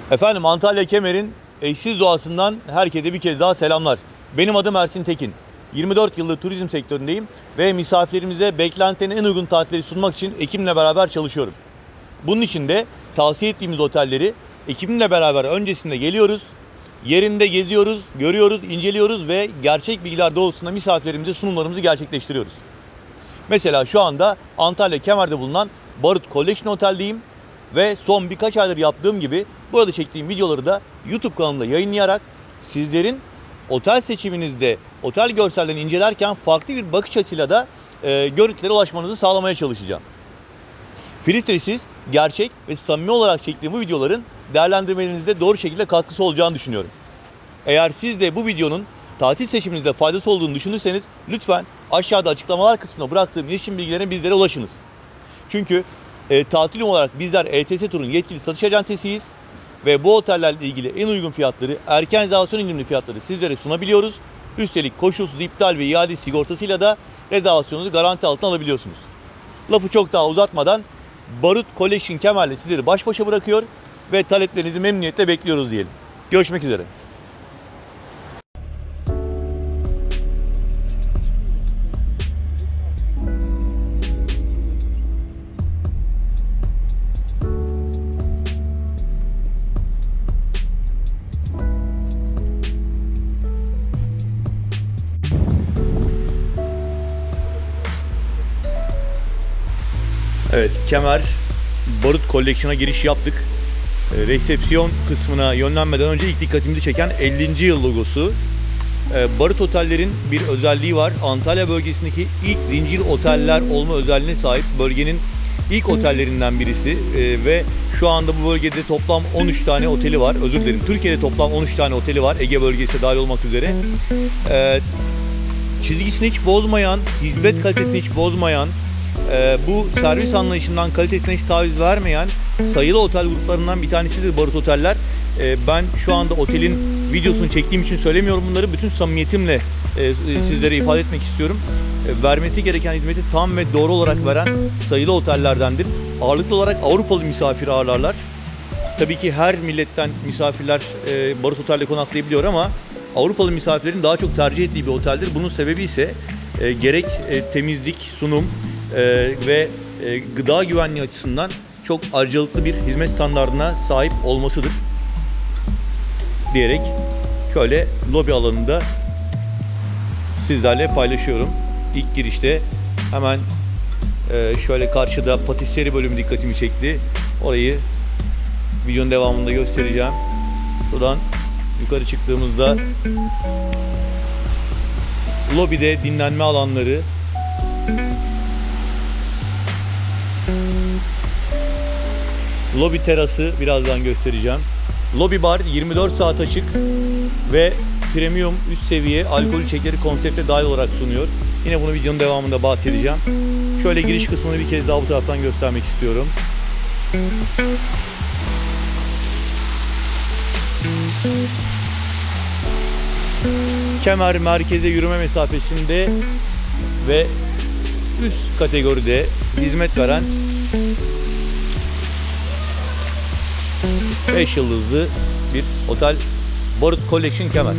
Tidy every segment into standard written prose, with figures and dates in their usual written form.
Efendim Antalya Kemer'in eşsiz doğasından herkese bir kez daha selamlar. Benim adım Ersin Tekin. 24 yıldır turizm sektöründeyim ve misafirlerimize beklentilerin en uygun tatilleri sunmak için ekibimle beraber çalışıyorum. Bunun için de tavsiye ettiğimiz otelleri ekibimle beraber öncesinde geliyoruz, yerinde geziyoruz, görüyoruz, inceliyoruz ve gerçek bilgiler doğrultusunda misafirlerimize sunumlarımızı gerçekleştiriyoruz. Mesela şu anda Antalya Kemer'de bulunan Barut Collection Otel'deyim ve son birkaç aydır yaptığım gibi burada çektiğim videoları da YouTube kanalımda yayınlayarak sizlerin otel seçiminizde otel görsellerini incelerken farklı bir bakış açısıyla da görüntülere ulaşmanızı sağlamaya çalışacağım. Filtresiz, gerçek ve samimi olarak çektiğim bu videoların değerlendirmenizde doğru şekilde katkısı olacağını düşünüyorum. Eğer siz de bu videonun tatil seçiminizde faydası olduğunu düşünürseniz lütfen aşağıda açıklamalar kısmına bıraktığım iletişim bilgilerine bizlere ulaşınız. Çünkü tatil olarak bizler ETS Tur'un yetkili satış acentesiyiz ve bu otellerle ilgili en uygun fiyatları, erken rezervasyon indirimli fiyatları sizlere sunabiliyoruz. Üstelik koşulsuz iptal ve iade sigortasıyla da rezervasyonunuzu garanti altına alabiliyorsunuz. Lafı çok daha uzatmadan Barut Collection Kemer'le sizleri baş başa bırakıyor ve taleplerinizi memnuniyetle bekliyoruz diyelim. Görüşmek üzere. Evet, Kemer Barut Collection'a giriş yaptık. Resepsiyon kısmına yönlenmeden önce ilk dikkatimizi çeken 50. yıl logosu. Barut Oteller'in bir özelliği var. Antalya bölgesindeki ilk zincir oteller olma özelliğine sahip bölgenin ilk otellerinden birisi. Ve şu anda bu bölgede toplam 13 tane oteli var. Özür dilerim. Türkiye'de toplam 13 tane oteli var. Ege bölgesi dahil olmak üzere. Çizgisini hiç bozmayan, hizmet kalitesini hiç bozmayan, bu servis anlayışından, kalitesine hiç taviz vermeyen sayılı otel gruplarından bir tanesidir Barut Oteller. Ben şu anda otelin videosunu çektiğim için söylemiyorum bunları. Bütün samimiyetimle sizlere ifade etmek istiyorum. Vermesi gereken hizmeti tam ve doğru olarak veren sayılı otellerdendir. Ağırlıklı olarak Avrupalı misafir ağırlarlar. Tabii ki her milletten misafirler Barut Otel'de konaklayabiliyor ama Avrupalı misafirlerin daha çok tercih ettiği bir oteldir. Bunun sebebi ise gerek temizlik, sunum ve gıda güvenliği açısından çok ayrıcalıklı bir hizmet standardına sahip olmasıdır diyerek şöyle lobi alanında sizlerle paylaşıyorum. İlk girişte hemen şöyle karşıda patisserie bölümü dikkatimi çekti. Orayı videonun devamında göstereceğim. Buradan yukarı çıktığımızda lobide dinlenme alanları, lobi terası birazdan göstereceğim. Lobi bar 24 saat açık ve premium üst seviye alkol içecekleri konsepte dahil olarak sunuyor. Yine bunu videonun devamında bahsedeceğim. Şöyle giriş kısmını bir kez daha bu taraftan göstermek istiyorum. Kemer merkeze yürüme mesafesinde ve üst kategoride hizmet veren 5 yıldızlı bir otel Barut Collection Kemer.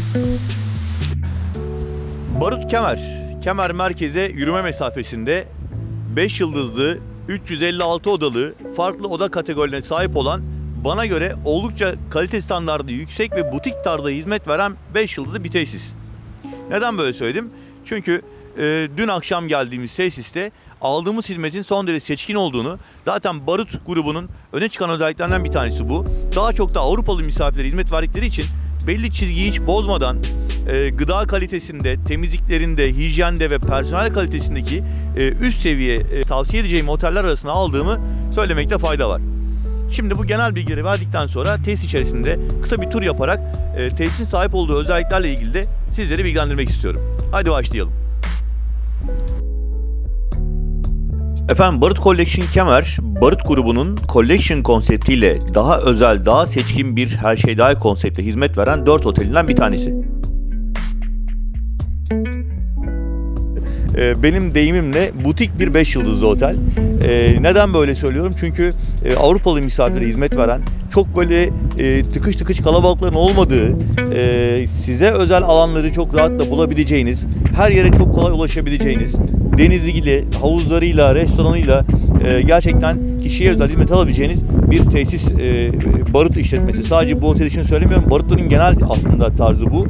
Barut Kemer merkeze yürüme mesafesinde 5 yıldızlı, 356 odalı, farklı oda kategorilerine sahip olan, bana göre oldukça kalite standardı yüksek ve butik tarzda hizmet veren 5 yıldızlı bir tesis. Neden böyle söyledim? Çünkü dün akşam geldiğimiz tesiste aldığımız hizmetin son derece seçkin olduğunu, zaten Barut grubunun öne çıkan özelliklerinden bir tanesi bu. Daha çok da Avrupalı misafirlere hizmet verdikleri için belli çizgiyi hiç bozmadan gıda kalitesinde, temizliklerinde, hijyende ve personel kalitesindeki üst seviye tavsiye edeceğim oteller arasına aldığımı söylemekte fayda var. Şimdi bu genel bilgileri verdikten sonra tesis içerisinde kısa bir tur yaparak tesisin sahip olduğu özelliklerle ilgili de sizleri bilgilendirmek istiyorum. Hadi başlayalım. Efendim Barut Collection Kemer, Barut grubunun Collection konseptiyle daha özel, daha seçkin bir her şey dahil konsepte hizmet veren 4 otelinden bir tanesi. benim deyimimle butik bir 5 yıldızlı otel. Neden böyle söylüyorum? Çünkü Avrupalı misafire hizmet veren, çok böyle tıkış tıkış kalabalıkların olmadığı, size özel alanları çok rahatla bulabileceğiniz, her yere çok kolay ulaşabileceğiniz, deniziyle, havuzlarıyla, restoranıyla gerçekten kişiye özel hizmet alabileceğiniz bir tesis, barut işletmesi. Sadece bu otel için söylemiyorum. Barutların genel aslında tarzı bu.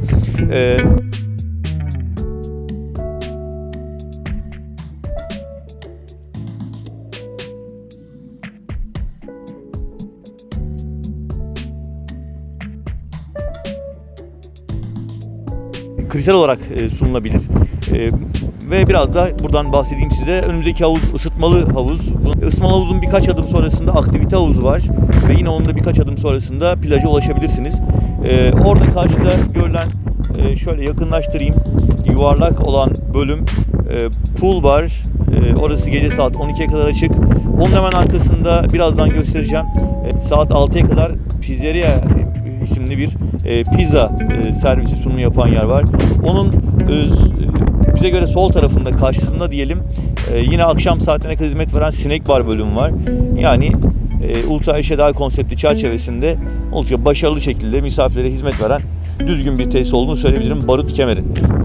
Kristal olarak sunulabilir. Ve biraz da buradan bahsedeyim size. Önümüzdeki havuz ısıtmalı havuz. Isıtmalı havuzun birkaç adım sonrasında aktivite havuzu var. Ve yine onun da birkaç adım sonrasında plaja ulaşabilirsiniz. Orada karşıda görülen, şöyle yakınlaştırayım, yuvarlak olan bölüm pool bar. Orası gece saat 12'ye kadar açık. Onun hemen arkasında birazdan göstereceğim. Saat 6'ya kadar Pizzeria isimli bir pizza servisi sunumu yapan yer var. Onun bize göre sol tarafında, karşısında diyelim, yine akşam saatlerine kadar hizmet veren snack bar bölümü var. Yani Ultra Eşedai konsepti çerçevesinde oldukça başarılı şekilde misafirlere hizmet veren düzgün bir tesis olduğunu söyleyebilirim Barut Kemer'in.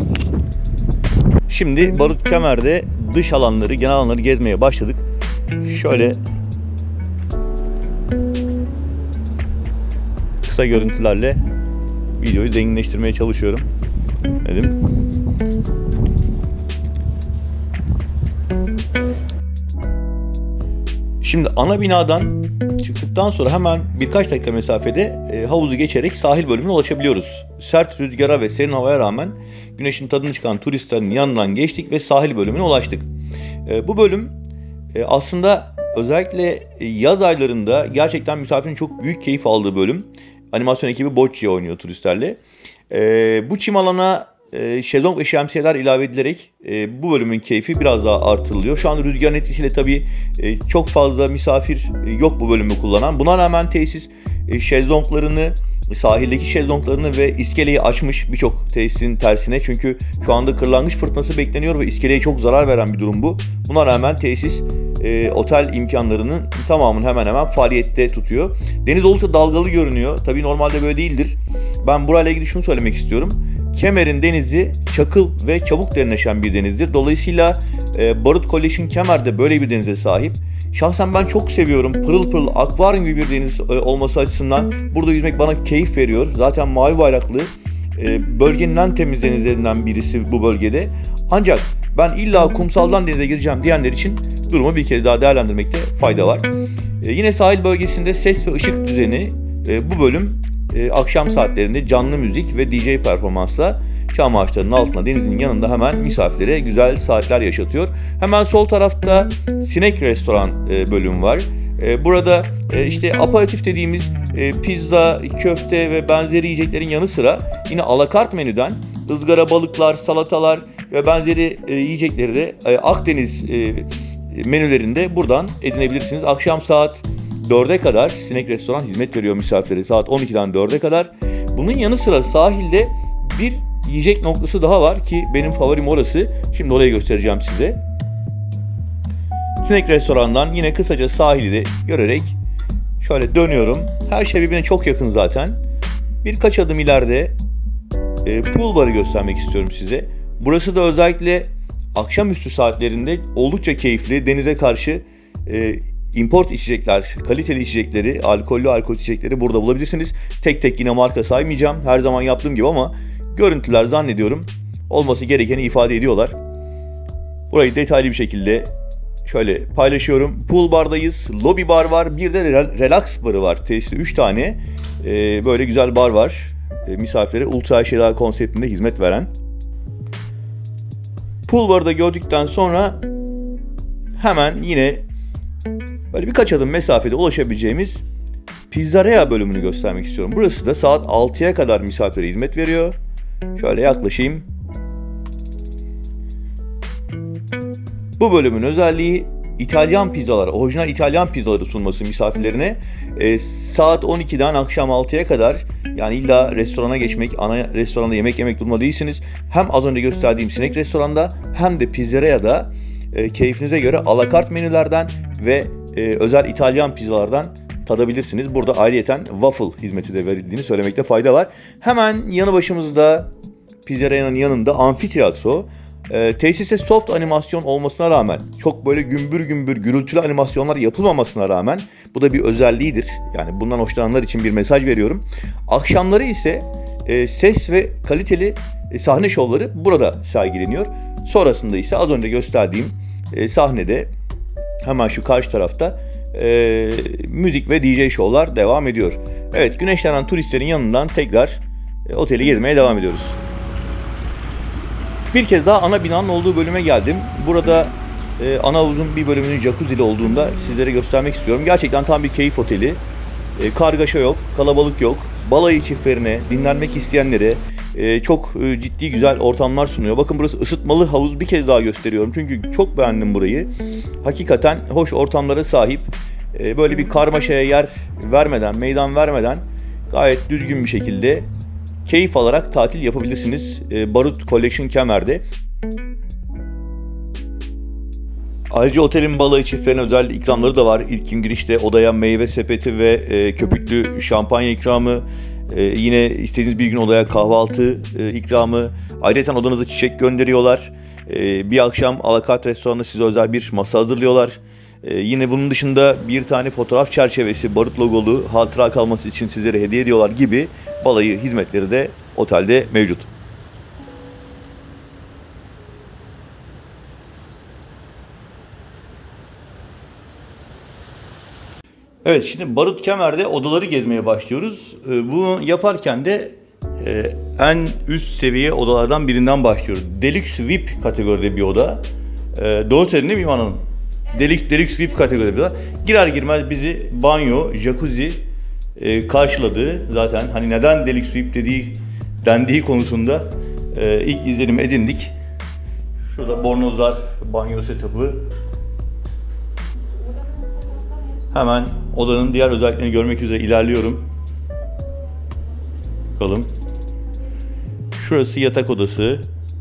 Şimdi Barut Kemer'de dış alanları, genel alanları gezmeye başladık. Şöyle kısa görüntülerle videoyu zenginleştirmeye çalışıyorum dedim. Şimdi ana binadan çıktıktan sonra hemen birkaç dakika mesafede havuzu geçerek sahil bölümüne ulaşabiliyoruz. Sert rüzgara ve serin havaya rağmen güneşin tadını çıkan turistlerin yanından geçtik ve sahil bölümüne ulaştık. Bu bölüm aslında özellikle yaz aylarında gerçekten misafirin çok büyük keyif aldığı bölüm. Animasyon ekibi bocce oynuyor turistlerle. Bu çim alana şezlong ve şemsiyeler ilave edilerek bu bölümün keyfi biraz daha artırılıyor. Şu an rüzgarın etkisiyle tabii çok fazla misafir yok bu bölümü kullanan. Buna rağmen tesis şezlonglarını, sahildeki şezlonglarını ve iskeleyi açmış birçok tesisin tersine. Çünkü şu anda kırlangıç fırtınası bekleniyor ve iskeleye çok zarar veren bir durum bu. Buna rağmen tesis otel imkanlarının tamamını hemen hemen faaliyette tutuyor. Deniz oldukça dalgalı görünüyor. Tabii normalde böyle değildir. Ben burayla ilgili şunu söylemek istiyorum. Kemer'in denizi çakıl ve çabuk derinleşen bir denizdir. Dolayısıyla Barut Collection Kemer'de böyle bir denize sahip. Şahsen ben çok seviyorum. Pırıl pırıl akvaryum gibi bir deniz olması açısından burada yüzmek bana keyif veriyor. Zaten mavi bayraklı bölgenin en temiz denizlerinden birisi bu bölgede. Ancak ben illa kumsaldan denize gireceğim diyenler için durumu bir kez daha değerlendirmekte fayda var. Yine sahil bölgesinde ses ve ışık düzeni bu bölüm akşam saatlerinde canlı müzik ve DJ performansla çam ağaçlarının altında denizin yanında hemen misafirlere güzel saatler yaşatıyor. Hemen sol tarafta sinek restoran bölümü var. Burada işte aperatif dediğimiz pizza, köfte ve benzeri yiyeceklerin yanı sıra yine alakart menüden ızgara balıklar, salatalar ve benzeri yiyecekleri de Akdeniz menülerinde buradan edinebilirsiniz. Akşam saat 4'e kadar sinek restoran hizmet veriyor misafirlere. Saat 12'den 4'e kadar. Bunun yanı sıra sahilde bir yiyecek noktası daha var ki benim favorim orası. Şimdi orayı göstereceğim size. Sinek restorandan yine kısaca sahili de görerek şöyle dönüyorum. Her şey birbirine çok yakın zaten. Birkaç adım ileride pool barı göstermek istiyorum size. Burası da özellikle akşamüstü saatlerinde oldukça keyifli. Denize karşı import içecekler, kaliteli içecekleri, alkollü alkol içecekleri burada bulabilirsiniz. Tek tek yine marka saymayacağım her zaman yaptığım gibi ama görüntüler zannediyorum olması gerekeni ifade ediyorlar. Burayı detaylı bir şekilde şöyle paylaşıyorum. Pool bardayız, lobby bar var, bir de relax barı var. Tesiste 3 tane böyle güzel bar var. Misafirlere Ultra Eşedai konseptinde hizmet veren. Pool barı da gördükten sonra hemen yine böyle birkaç adım mesafede ulaşabileceğimiz Pizzeria bölümünü göstermek istiyorum. Burası da saat 6'ya kadar misafire hizmet veriyor. Şöyle yaklaşayım. Bu bölümün özelliği İtalyan pizzalar, orijinal İtalyan pizzaları sunması misafirlerine. Saat 12'den akşam 6'ya kadar Yani illa restorana geçmek, ana restoranda yemek yemek durumunda değilsiniz. Hem az önce gösterdiğim sinek restoranda hem de pizzeriada keyfinize göre alakart menülerden ve özel İtalyan pizzalardan tadabilirsiniz. Burada ayrıyeten waffle hizmeti de verildiğini söylemekte fayda var. Hemen yanı başımızda pizzerianın yanında amfiteyatro. Tesiste soft animasyon olmasına rağmen, çok böyle gümbür gümbür gürültülü animasyonlar yapılmamasına rağmen, bu da bir özelliğidir. Yani bundan hoşlananlar için bir mesaj veriyorum. Akşamları ise ses ve kaliteli sahne şovları burada sergileniyor. Sonrasında ise az önce gösterdiğim sahnede hemen şu karşı tarafta müzik ve DJ şovlar devam ediyor. Evet, güneşlenen turistlerin yanından tekrar oteli gezmeye devam ediyoruz. Bir kez daha ana binanın olduğu bölüme geldim. Burada ana havuzun bir bölümünün jacuzzi'li olduğunda sizlere göstermek istiyorum. Gerçekten tam bir keyif oteli. Kargaşa yok, kalabalık yok. Balayı çiftlerine, dinlenmek isteyenlere çok ciddi güzel ortamlar sunuyor. Bakın burası ısıtmalı havuz, bir kez daha gösteriyorum. Çünkü çok beğendim burayı. Hakikaten hoş ortamlara sahip. Böyle bir karmaşaya yer vermeden, meydan vermeden gayet düzgün bir şekilde keyif alarak tatil yapabilirsiniz Barut Collection Kemer'de. Ayrıca otelin balayı çiftlerine özel ikramları da var. İlk gün girişte odaya meyve sepeti ve köpüklü şampanya ikramı. Yine istediğiniz bir gün odaya kahvaltı ikramı. Ayrıca odanıza çiçek gönderiyorlar. Bir akşam alakart restoranında size özel bir masa hazırlıyorlar. Yine bunun dışında bir tane fotoğraf çerçevesi Barut logolu hatıra kalması için sizlere hediye ediyorlar gibi balayı hizmetleri de otelde mevcut. Evet, şimdi Barut Kemer'de odaları gezmeye başlıyoruz. Bunu yaparken de en üst seviye odalardan birinden başlıyoruz. Deluxe VIP kategoride bir oda. Doğru söyledin değil mi İvan Hanım? Deluxe VIP kategoride bir oda. Girer girmez bizi banyo, jacuzzi karşıladı. Zaten hani neden Deluxe VIP dendiği konusunda ilk izlenim edindik. Şurada bornozlar, banyo setup'ı. Hemen odanın diğer özelliklerini görmek üzere ilerliyorum. Bakalım. Şurası yatak odası.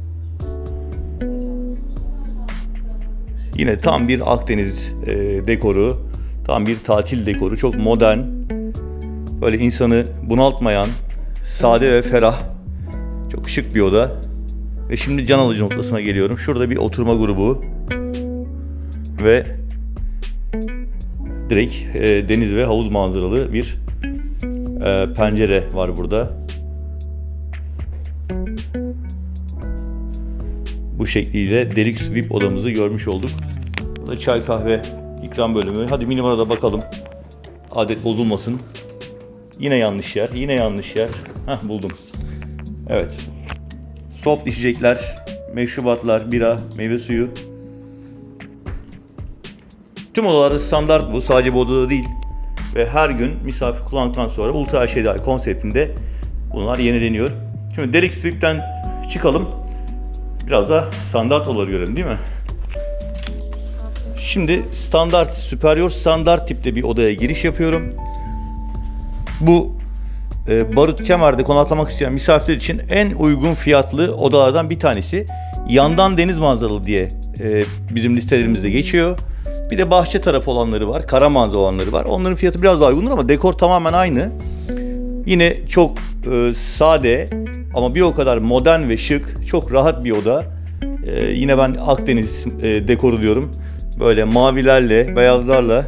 Yine tam bir Akdeniz dekoru. Tam bir tatil dekoru. Çok modern. Böyle insanı bunaltmayan, sade ve ferah. Çok şık bir oda. Ve şimdi can alıcı noktasına geliyorum. Şurada bir oturma grubu. Ve direkt deniz ve havuz manzaralı bir pencere var burada. Bu şekliyle Deluxe VIP odamızı görmüş olduk. Burada çay kahve ikram bölümü. Hadi minimara da bakalım. Adet bozulmasın. Yine yanlış yer. Yine yanlış yer. Buldum. Evet. Soft içecekler, meşrubatlar, bira, meyve suyu. Tüm odalarda standart bu. Sadece bu odada değil. Ve her gün misafir kullandıktan sonra Ultra HDI konseptinde bunlar yenileniyor. Şimdi Deluxe VIP'ten çıkalım. Biraz da standart odaları görelim değil mi? Şimdi superior standart tipte bir odaya giriş yapıyorum. Bu Barut Kemer'de konaklamak isteyen misafirler için en uygun fiyatlı odalardan bir tanesi. Yandan deniz manzaralı diye bizim listelerimizde geçiyor. Bir de bahçe tarafı olanları var, kara manzara olanları var. Onların fiyatı biraz daha uygundur ama dekor tamamen aynı. Yine çok sade ama bir o kadar modern ve şık, çok rahat bir oda. Yine ben Akdeniz dekoru diyorum. Böyle mavilerle, beyazlarla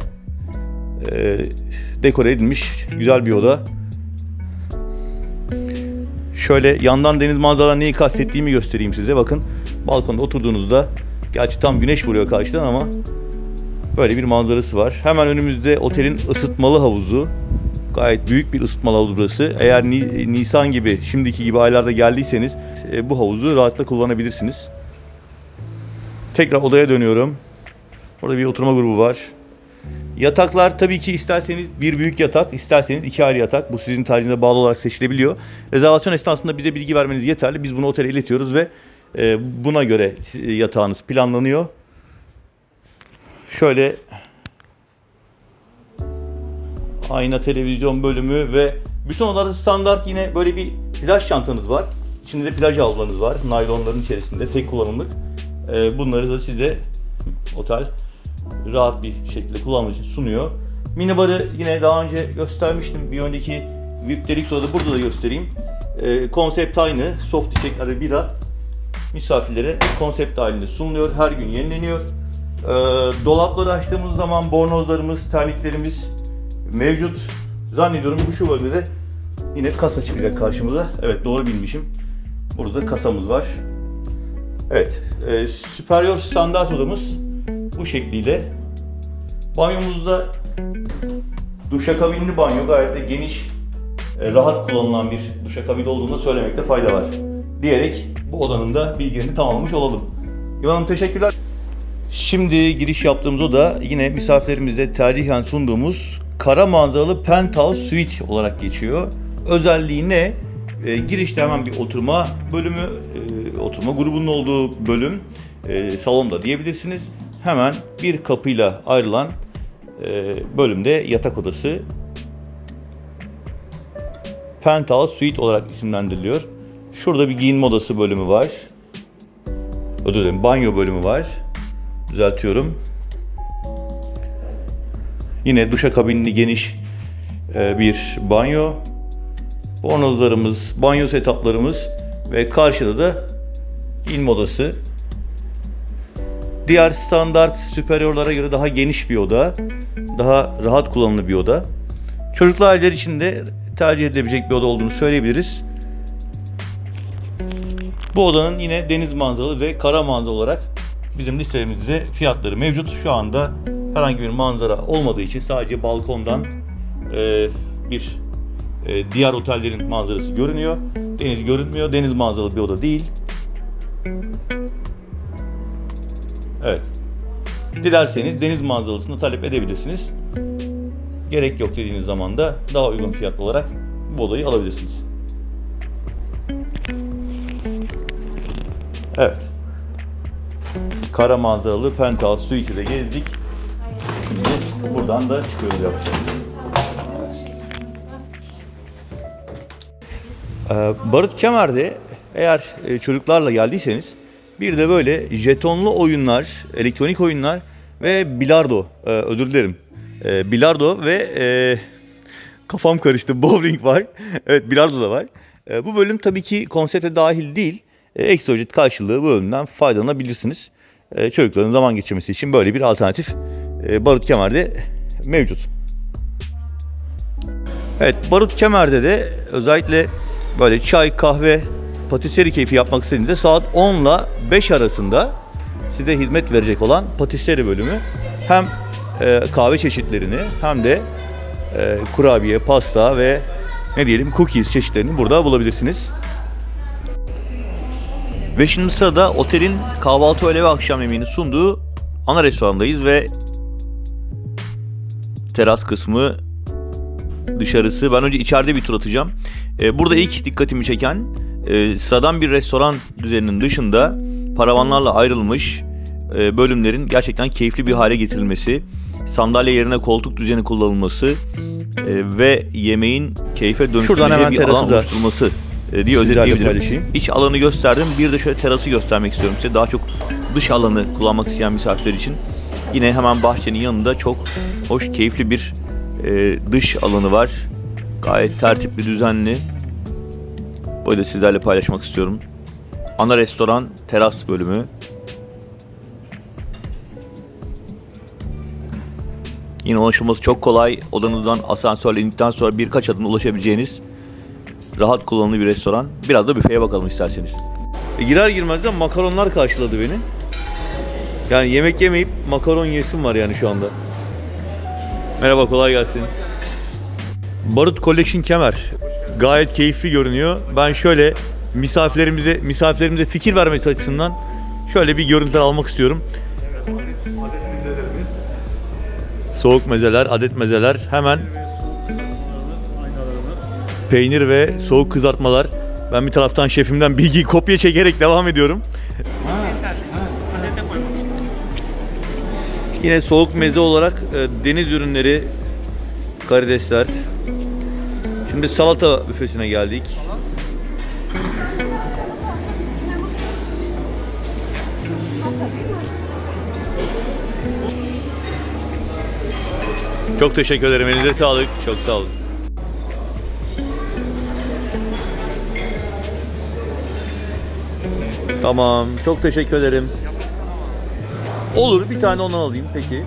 dekore edilmiş güzel bir oda. Şöyle yandan deniz manzaralarını neyi kastettiğimi göstereyim size. Bakın balkonda oturduğunuzda, gerçi tam güneş vuruyor karşıdan ama böyle bir manzarası var. Hemen önümüzde otelin ısıtmalı havuzu. Gayet büyük bir ısıtmalı havuz burası. Eğer Nisan gibi, şimdiki gibi aylarda geldiyseniz bu havuzu rahatlıkla kullanabilirsiniz. Tekrar odaya dönüyorum. Orada bir oturma grubu var. Yataklar tabii ki isterseniz bir büyük yatak, isterseniz iki ayrı yatak. Bu sizin tercihinize bağlı olarak seçilebiliyor. Rezervasyon esnasında bize bilgi vermeniz yeterli. Biz bunu otele iletiyoruz ve buna göre yatağınız planlanıyor. Şöyle ayna televizyon bölümü ve Bütün odalarda standart yine böyle bir plaj çantanız var. İçinde de plaj havlularınız var. Naylonların içerisinde tek kullanımlık. Bunları da size otel rahat bir şekilde kullanmak için sunuyor. Minibarı yine daha önce göstermiştim. Bir önceki VIP dedik, sonra da burada da göstereyim. Konsept aynı. Soft içecekler bira misafirlere konsept halinde sunuluyor. Her gün yenileniyor. Dolapları açtığımız zaman bornozlarımız, terliklerimiz mevcut. Zannediyorum bu şu bölgede yine kasa çıkacak karşımıza. Evet, doğru bilmişim. Burada kasamız var. Evet, superior standart odamız bu şekliyle. Banyomuzda duşakabinli banyo, gayet de geniş, rahat kullanılan bir duşakabin olduğunu da söylemekte fayda var diyerek bu odanın da bilgilerini tamamlamış olalım. İvan Hanım, teşekkürler. Şimdi giriş yaptığımız oda yine misafirlerimizle tercihen sunduğumuz kara manzaralı penthouse suite olarak geçiyor. Özelliği ne? Girişte hemen bir oturma bölümü, oturma grubunun olduğu bölüm, salonda diyebilirsiniz. Hemen bir kapıyla ayrılan bölümde yatak odası. Penthouse suite olarak isimlendiriliyor. Şurada bir giyinme odası bölümü var. Özür dilerim, banyo bölümü var. Düzeltiyorum. Yine duşakabinli geniş bir banyo. Bornozlarımız, banyo setuplarımız ve karşıda da giyinme odası. Diğer standart superiorlara göre daha geniş bir oda. Daha rahat kullanımlı bir oda. Çocuklu aileler için de tercih edilebilecek bir oda olduğunu söyleyebiliriz. Bu odanın yine deniz manzaralı ve kara manzaralı olarak bizim listemizde fiyatları mevcut. Şu anda herhangi bir manzara olmadığı için sadece balkondan bir diğer otellerin manzarası görünüyor. Deniz görünmüyor. Deniz manzaralı bir oda değil. Evet. Dilerseniz deniz manzaralısını talep edebilirsiniz. Gerek yok dediğiniz zaman da daha uygun fiyatlı olarak bu odayı alabilirsiniz. Evet. Kara manzaralı penthouse suite'i de gezdik. Şimdi buradan da çıkıyoruz yapacağız. Barut Kemer'de eğer çocuklarla geldiyseniz bir de böyle jetonlu oyunlar, elektronik oyunlar ve bilardo, özür dilerim, bilardo ve kafam karıştı, bowling var. Evet, bilardo da var. Bu bölüm tabii ki konsepte dahil değil. Ekstra ücret karşılığı bu bölümden faydalanabilirsiniz. Çocukların zaman geçirmesi için böyle bir alternatif Barut Kemer'de mevcut. Evet, Barut Kemer'de de özellikle böyle çay, kahve, patisserie keyfi yapmak istediğinizde saat 10 ile 5 arasında size hizmet verecek olan patisserie bölümü hem kahve çeşitlerini hem de kurabiye, pasta ve ne diyelim cookies çeşitlerini burada bulabilirsiniz. Ve şimdi sırada otelin kahvaltı, öğle ve akşam yemeğini sunduğu ana restorandayız ve teras kısmı, dışarısı. Ben önce içeride bir tur atacağım. Burada ilk dikkatimi çeken sıradan bir restoran düzeninin dışında paravanlarla ayrılmış bölümlerin gerçekten keyifli bir hale getirilmesi, sandalye yerine koltuk düzeni kullanılması ve yemeğin keyfe dönüştüreceği bir alan oluşturulması diye özetleyebilirim. İç alanı gösterdim. Bir de şöyle terası göstermek istiyorum size. Daha çok dış alanı kullanmak isteyen misafirler için. Yine hemen bahçenin yanında çok hoş, keyifli bir dış alanı var. Gayet tertipli, düzenli. Böyle sizlerle paylaşmak istiyorum. Ana restoran, teras bölümü. Yine ulaşılması çok kolay. Odanızdan asansörle indikten sonra birkaç adım ulaşabileceğiniz rahat kullanımlı bir restoran. Biraz da büfeye bakalım isterseniz. Girer girmez de makaronlar karşıladı beni. Yani yemek yemeyip makaron yesim var yani şu anda. Merhaba, kolay gelsin. Barut Collection Kemer. Gayet keyifli görünüyor. Ben şöyle misafirlerimize fikir vermesi açısından şöyle bir görüntüler almak istiyorum. Adet mezelerimiz. Soğuk mezeler, adet mezeler. Hemen peynir ve soğuk kızartmalar. Ben bir taraftan şefimden bilgiyi kopya çekerek devam ediyorum. Yine soğuk meze olarak deniz ürünleri, karidesler. Şimdi salata büfesine geldik. Çok teşekkür ederim. Elinize sağlık. Çok sağ olun. Tamam. Çok teşekkür ederim. Olur. Bir tane ondan alayım. Peki.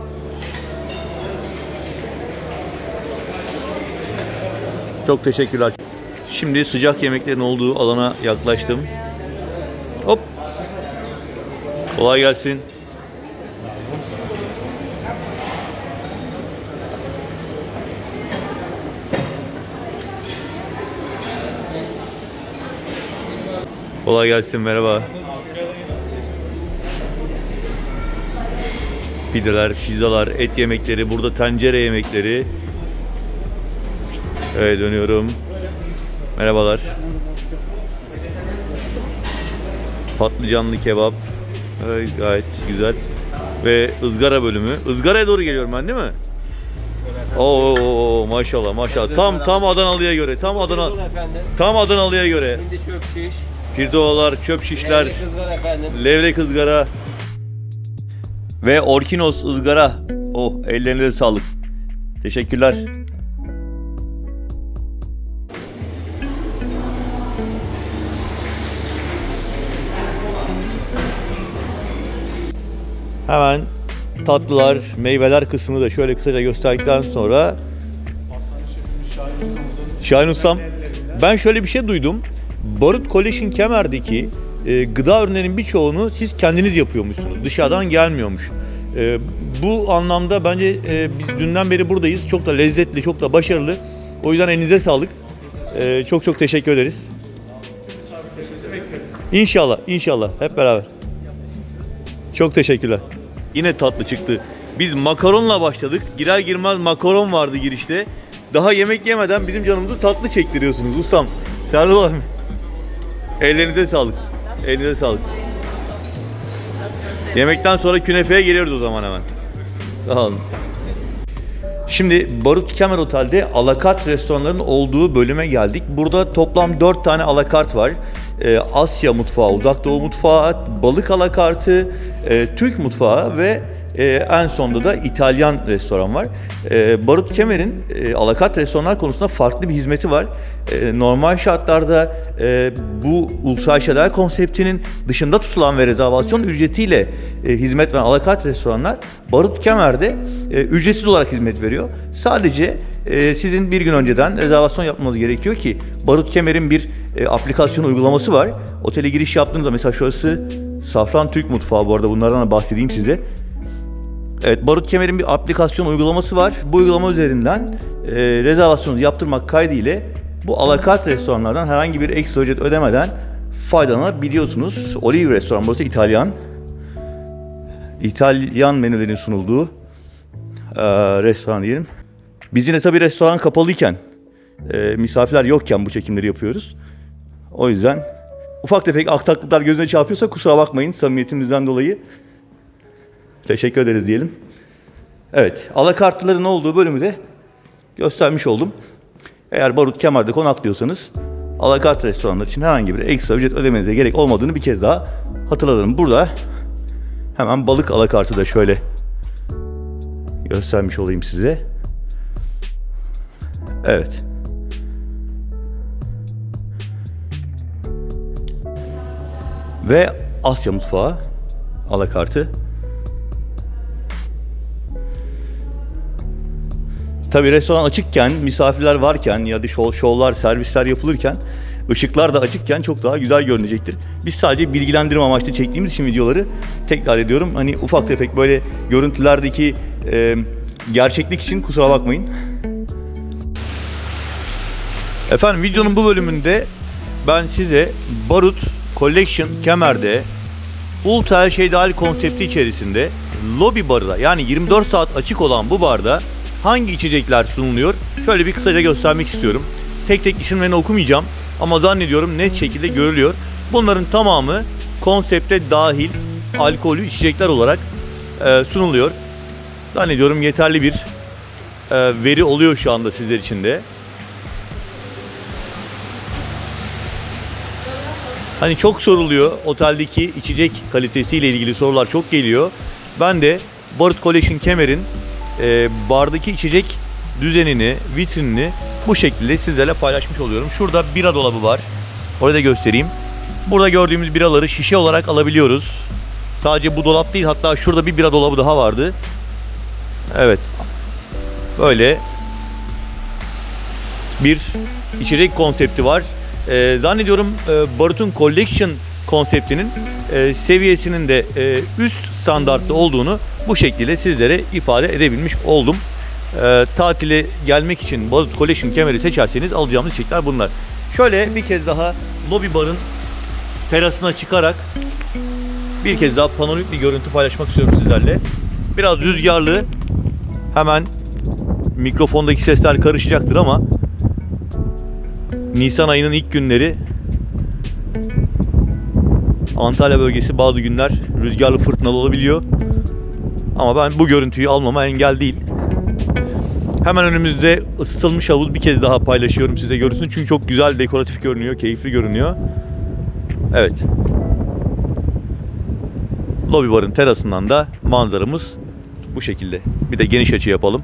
Çok teşekkürler. Şimdi sıcak yemeklerin olduğu alana yaklaştım. Hop. Kolay gelsin. Kolay gelsin, merhaba. Pideler, pizzalar, et yemekleri, burada tencere yemekleri. Evet, dönüyorum. Merhabalar. Patlıcanlı kebap. Evet, gayet güzel. Ve ızgara bölümü. Izgaraya doğru geliyorum ben, değil mi? Oo, maşallah maşallah. Tam Adanalı'ya göre. Tam Adanalı'ya göre. Hindi çöp şiş. Pirzoğalar, çöp şişler. Levrek ızgara efendim. Levrek ızgara. Ve orkinos ızgara. Oh, ellerine sağlık. Teşekkürler. Hemen tatlılar, meyveler kısmını da şöyle kısaca gösterdikten sonra Şahin Ustam, ben şöyle bir şey duydum. Barut Collection Kemer'deki gıda ürünlerinin birçoğunu siz kendiniz yapıyormuşsunuz. Dışarıdan gelmiyormuş. Bu anlamda bence biz dünden beri buradayız. Çok da lezzetli, çok da başarılı. O yüzden elinize sağlık. Çok teşekkür ederiz. İnşallah, inşallah hep beraber. Çok teşekkürler. Yine tatlı çıktı. Biz makaronla başladık. Girer girmez makaron vardı girişte. Daha yemek yemeden bizim canımızı tatlı çektiriyorsunuz ustam. Serdal abi. Ellerinize sağlık. Elinize sağlık. Yemekten sonra künefeye geliyoruz o zaman hemen. Sağ olun. Şimdi Barut Kemer Otel'de alakart restoranların olduğu bölüme geldik. Burada toplam 4 tane alakart var. Asya mutfağı, Uzak Doğu mutfağı, balık alakartı, Türk mutfağı ve en sonunda da İtalyan restoran var. Barut Kemer'in alakart restoranlar konusunda farklı bir hizmeti var. Normal şartlarda bu ulusal şeler konseptinin dışında tutulan ve rezervasyon ücretiyle hizmet veren alakart restoranlar Barut Kemer'de ücretsiz olarak hizmet veriyor. Sadece sizin bir gün önceden rezervasyon yapmanız gerekiyor ki Barut Kemer'in bir aplikasyon uygulaması var. Otele giriş yaptığınızda mesela şurası Safran Türk Mutfağı, bu arada bunlardan da bahsedeyim size. Evet, Barut Kemer'in bir aplikasyon uygulaması var. Bu uygulama üzerinden rezervasyonunuzu yaptırmak kaydıyla bu alakart restoranlardan herhangi bir ekstra ücret ödemeden faydalanabiliyorsunuz. Olive restoran, burası İtalyan. İtalyan menülerin sunulduğu restoran diyelim. Biz yine tabii restoran kapalıyken, misafirler yokken bu çekimleri yapıyoruz. O yüzden ufak tefek aksaklıklar gözüne çarpıyorsa kusura bakmayın samimiyetimizden dolayı. Teşekkür ederiz diyelim. Evet, alakartların olduğu bölümü de göstermiş oldum. Eğer Barut Kemer'de konaklıyorsanız alakart restoranlar için herhangi bir ekstra ücret ödemenize gerek olmadığını bir kez daha hatırlatalım. Burada hemen balık alakartı da şöyle göstermiş olayım size. Evet. Ve Asya mutfağı alakartı. Tabii restoran açıkken, misafirler varken ya da şovlar, servisler yapılırken, ışıklar da açıkken çok daha güzel görünecektir. Biz sadece bilgilendirme amaçlı çektiğimiz için videoları, tekrar ediyorum, hani ufak tefek böyle görüntülerdeki gerçeklik için kusura bakmayın. Efendim, videonun bu bölümünde ben size Barut Collection Kemer'de Ultra her şey dahil konsepti içerisinde lobi barda, yani 24 saat açık olan bu barda hangi içecekler sunuluyor şöyle bir kısaca göstermek istiyorum. Tek tek isimlerini okumayacağım ama zannediyorum net şekilde görülüyor. Bunların tamamı konsepte dahil alkollü içecekler olarak sunuluyor. Zannediyorum yeterli bir veri oluyor şu anda sizler için de. Hani çok soruluyor. Oteldeki içecek kalitesiyle ilgili sorular çok geliyor. Ben de Barut Collection Kemer'in bardaki içecek düzenini, vitrinini bu şekilde sizlerle paylaşmış oluyorum. Şurada bira dolabı var. Orayı da göstereyim. Burada gördüğümüz biraları şişe olarak alabiliyoruz. Sadece bu dolap değil, hatta şurada bir bira dolabı daha vardı. Evet. Böyle bir içecek konsepti var. Zannediyorum Barut'un Collection konseptinin seviyesinin de üst standartta olduğunu bu şekilde sizlere ifade edebilmiş oldum. Tatile gelmek için Barut Collection Kemer'i seçerseniz alacağımız içecekler bunlar. Şöyle bir kez daha Lobby Bar'ın terasına çıkarak bir kez daha panoramik bir görüntü paylaşmak istiyorum sizlerle. Biraz rüzgarlı, hemen mikrofondaki sesler karışacaktır ama Nisan ayının ilk günleri, Antalya bölgesi bazı günler rüzgarlı, fırtınalı olabiliyor. Ama ben bu görüntüyü almama engel değil. Hemen önümüzde ısıtılmış havuz bir kez daha paylaşıyorum size görürsün. Çünkü çok güzel, dekoratif görünüyor, keyifli görünüyor. Evet. Lobby Bar'ın terasından da manzaramız bu şekilde. Bir de geniş açı yapalım.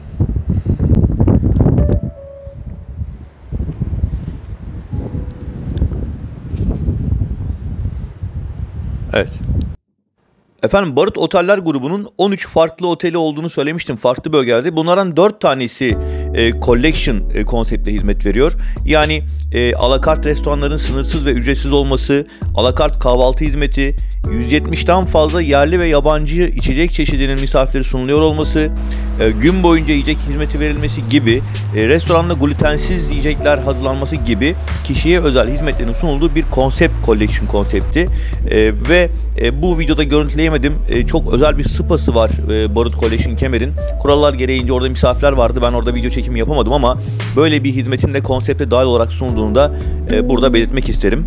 Evet. Efendim, Barut Oteller grubunun 13 farklı oteli olduğunu söylemiştim, farklı bölgelerde. Bunlardan 4 tanesi Collection konseptle hizmet veriyor. Yani alakart restoranların sınırsız ve ücretsiz olması, alakart kahvaltı hizmeti, 170'ten fazla yerli ve yabancı içecek çeşidinin misafirleri sunuluyor olması, gün boyunca yiyecek hizmeti verilmesi gibi, restoranda glutensiz yiyecekler hazırlanması gibi kişiye özel hizmetlerin sunulduğu bir konsept, Collection konsepti. Ve bu videoda görüntüleyemedim. Çok özel bir spası var Barut Collection Kemer'in. Kurallar gereğince orada misafirler vardı. Ben orada video çekimi yapamadım ama böyle bir hizmetin de konsepte dahil olarak sunulduğunu da burada belirtmek isterim.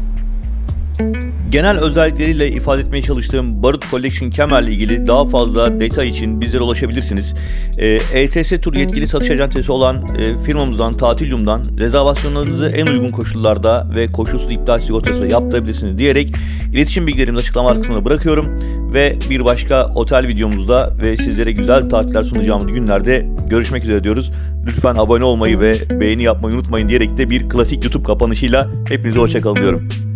Genel özellikleriyle ifade etmeye çalıştığım Barut Collection Kemer'le ilgili daha fazla detay için bizlere ulaşabilirsiniz. ETS Tur yetkili satış acentesi olan firmamızdan, Tatilyum'dan rezervasyonlarınızı en uygun koşullarda ve koşulsuz iptal sigortası yaptırabilirsiniz diyerek iletişim bilgilerimi açıklama kısmına bırakıyorum. Ve bir başka otel videomuzda ve sizlere güzel tatiller sunacağımız günlerde görüşmek üzere diyoruz. Lütfen abone olmayı ve beğeni yapmayı unutmayın diyerek de bir klasik YouTube kapanışıyla hepinize hoşça kalın diyorum.